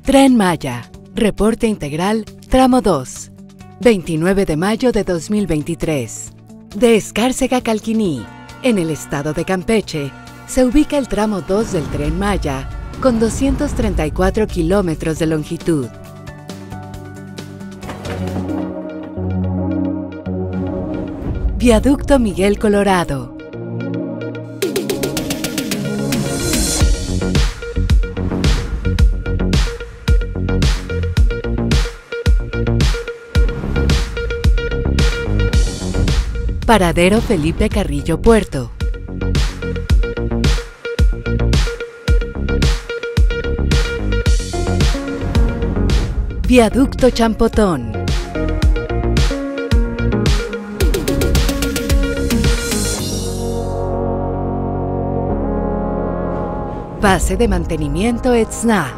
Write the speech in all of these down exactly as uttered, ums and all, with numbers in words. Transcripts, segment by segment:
Tren Maya, reporte integral, tramo dos, veintinueve de mayo de dos mil veintitrés. De Escárcega a Calquiní, en el estado de Campeche, se ubica el tramo dos del Tren Maya, con doscientos treinta y cuatro kilómetros de longitud. Viaducto Miguel Colorado. Paradero Felipe Carrillo Puerto. Viaducto Champotón. Base de mantenimiento Etzna.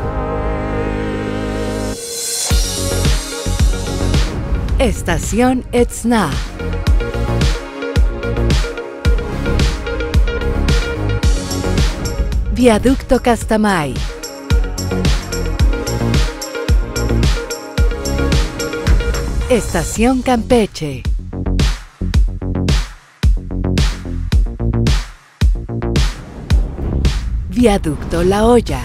Estación Etzna. Viaducto Castamay. Estación Campeche. Viaducto La Hoya.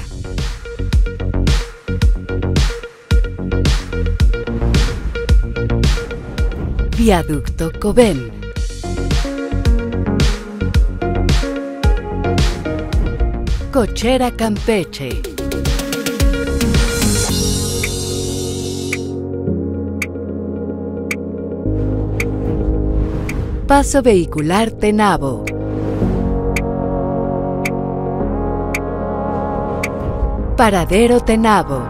Viaducto Cobén. Cochera Campeche. Paso vehicular Tenabo. Paradero Tenabo.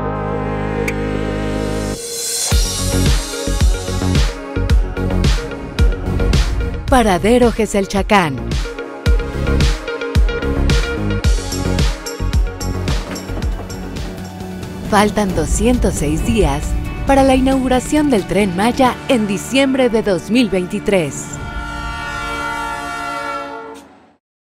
Paradero Geselchacán. Faltan doscientos seis días para la inauguración del Tren Maya en diciembre de dos mil veintitrés.